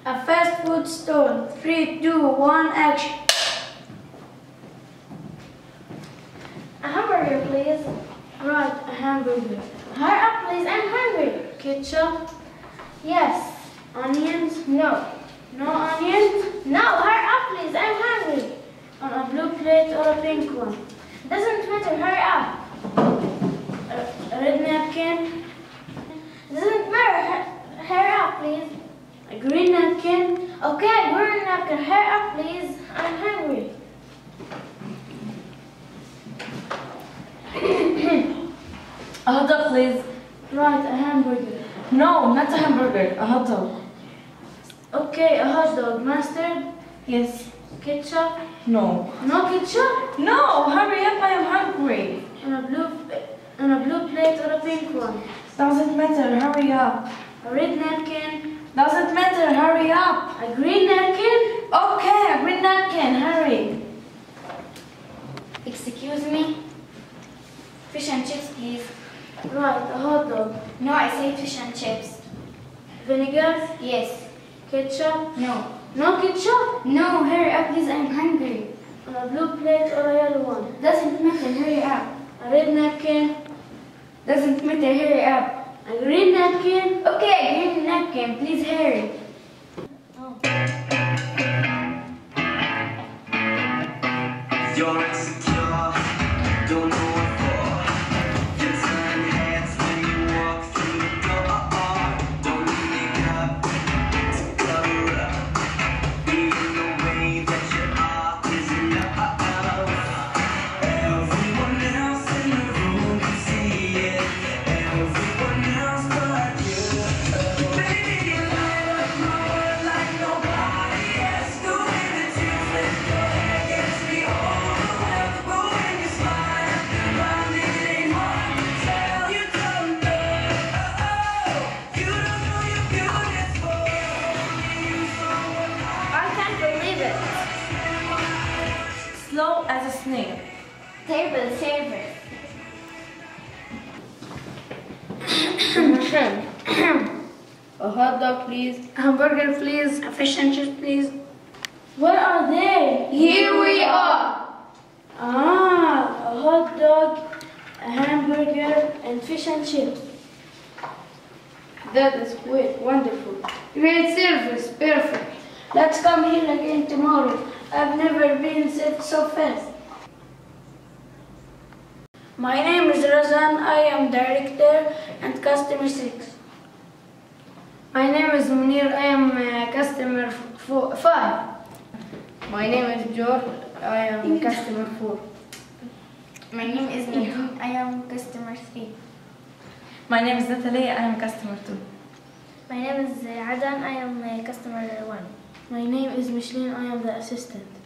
A fast food store. 3, 2, 1, action. A hamburger, please. Right, a hamburger. Hurry up, please. I'm hungry. Ketchup? Yes. Onions? No. No onions? No, hurry up, please. I'm hungry. On a blue plate or a pink one? Doesn't matter. Hurry up. A red napkin? Doesn't matter. Hurry up, please. A green napkin? Okay, green napkin. Hurry up, please. I'm hungry. A hot dog, please. Right, a hamburger. No, not a hamburger, a hot dog. Okay, a hot dog. Mustard? Yes. Ketchup? No. No ketchup? No, hurry up, I am hungry. On a blue plate or a pink one? Doesn't matter, hurry up. A red napkin? Doesn't matter, hurry up. A green napkin? Okay, a green napkin, hurry. Excuse me. Fish and chips, please. Right, a hot dog. No, I say fish and chips. Vinegar? Yes. Ketchup? No. No ketchup? No, hurry up, please. I'm hungry. On a blue plate or a yellow one? Doesn't matter. Hurry up. A red napkin? Doesn't matter. Hurry up. A green napkin? Okay, green napkin. Please hurry. You're insecure, don't know what for. You turn heads when you walk through the door. Don't need makeup to cover up. Even the way that you are is enough. Everyone else in the room can see it. Everyone else but you. Baby, you light up my world like nobody else. The way that you flip your hair gets me all. Slow as a snail. Table service. A hot dog, please. A hamburger, please. A fish and chips, please. Where are they? Here we are. Ah, a hot dog, a hamburger, and fish and chips. That is great, wonderful. Great service, perfect. Let's come here again tomorrow. I've never been served so fast. My name is Razan. I am director and customer 6. My name is Munir. I am customer 5. My name is George. I am customer 4. My name is Nadine. I am customer 3. My name is Natalie, I am customer 2. My name is Adan. I am customer 1. My name is Micheline. I am the assistant.